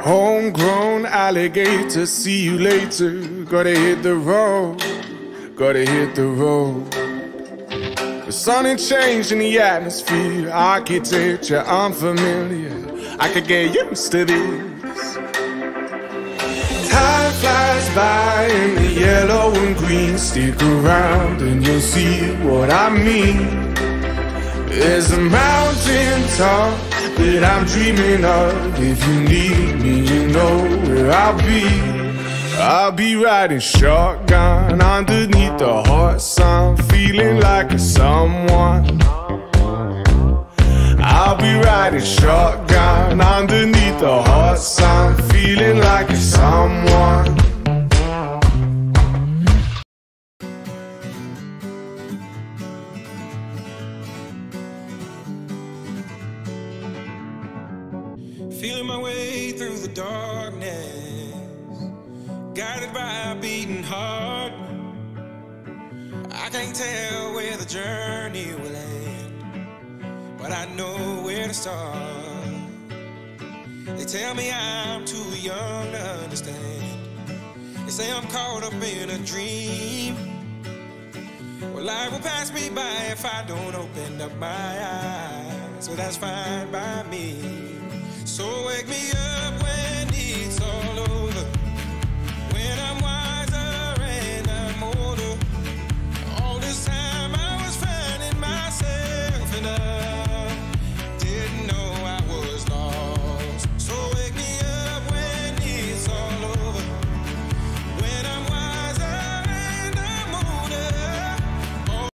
Homegrown alligator, see you later. Gotta hit the road, gotta hit the road. The sun ain't changing the atmosphere, architecture unfamiliar. I could get used to this. Time flies by in the yellow and green. Stick around and you'll see what I mean. There's a mountain top that I'm dreaming of. If you need me, you know where I'll be. I'll be riding shotgun underneath the hot sun, feeling like a someone. I'll be riding shotgun underneath the hot sun, feeling like a someone. Feeling my way through the darkness, guided by a beating heart. I can't tell where the journey will end, but I know where to start. They tell me I'm too young to understand. They say I'm caught up in a dream. Well, life will pass me by if I don't open up my eyes, so that's fine by me. So wake me up